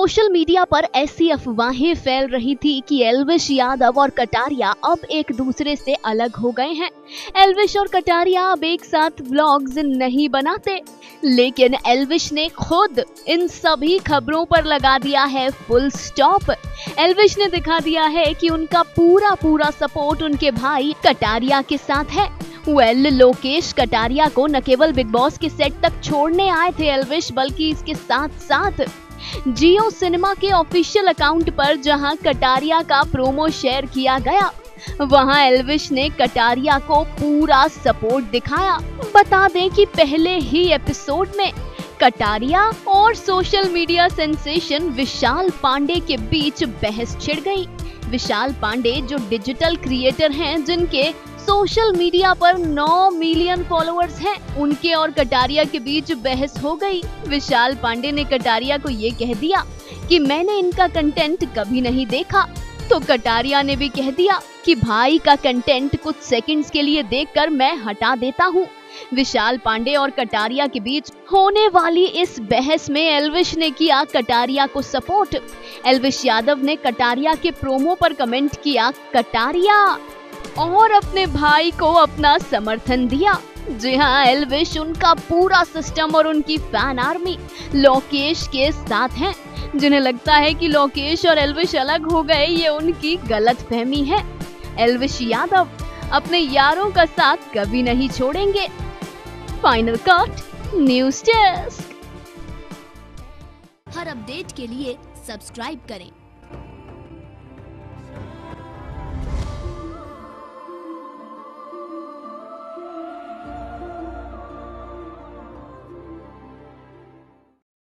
Social media पर ऐसी अफवाहें फैल रही थी कि एल्विश यादव और कटारिया अब एक दूसरे से अलग हो गए हैं। एल्विश और कटारिया अब एक साथ व्लॉग्स नहीं बनाते, लेकिन एल्विश ने खुद इन सभी खबरों पर लगा दिया है फुल स्टॉप। एल्विश ने दिखा दिया है कि उनका पूरा सपोर्ट उनके भाई कटारिया के साथ है। लोकेश कटारिया को न केवल बिग बॉस के सेट तक छोड़ने आए थे एल्विश, बल्कि इसके साथ साथ जियो सिनेमा के ऑफिशियल अकाउंट पर जहां कटारिया का प्रोमो शेयर किया गया, वहां एल्विश ने कटारिया को पूरा सपोर्ट दिखाया। बता दें कि पहले ही एपिसोड में कटारिया और social media sensation Vishal Pandey के बीच बहस छिड़ गई। विशाल पांडे जो डिजिटल क्रिएटर हैं, जिनके सोशल मीडिया पर 9 मिलियन फॉलोअर्स हैं, उनके और कटारिया के बीच बहस हो गई। विशाल पांडे ने कटारिया को ये कह दिया कि मैंने इनका कंटेंट कभी नहीं देखा, तो कटारिया ने भी कह दिया कि भाई का कंटेंट कुछ सेकंड्स के लिए देखकर मैं हटा देता हूँ। विशाल पांडे और कटारिया के बीच होने वाली इस बहस में एल्विश ने किया कटारिया को सपोर्ट। एल्विश यादव ने कटारिया के प्रोमो पर कमेंट किया कटारिया, और अपने भाई को अपना समर्थन दिया। जी हाँ, एल्विश उनका पूरा सिस्टम और उनकी फैन आर्मी लोकेश के साथ हैं। जिन्हें लगता है कि लोकेश और एल्विश अलग हो गए, ये उनकी गलतफहमी है। एल्विश यादव अपने यारों का साथ कभी नहीं छोड़ेंगे। Final cut news desk. हर अपडेट के लिए सब्सक्राइब करें